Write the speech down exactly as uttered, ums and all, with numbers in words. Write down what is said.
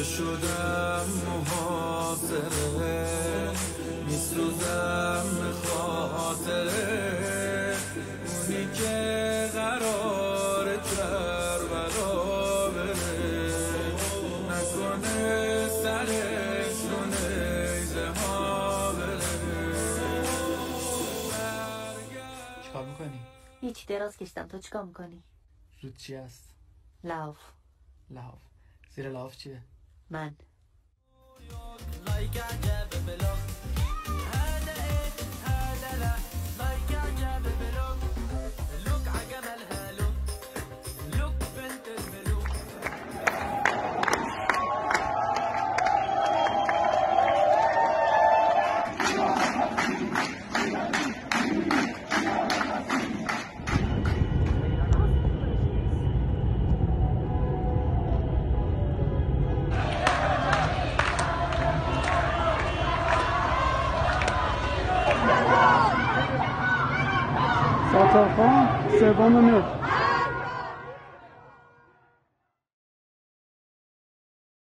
شدم محاصره میسوزم به خاطره اونی که قرار کربلا بره نکنه سرش رو نیزه ها بره. چیکار میکنی؟ هیچ دراز کشتم. تو چیکار میکنی؟ زود چی هست؟ لاف. لاف. زیر لاف چیه؟ من ساتارخان سوم میاد.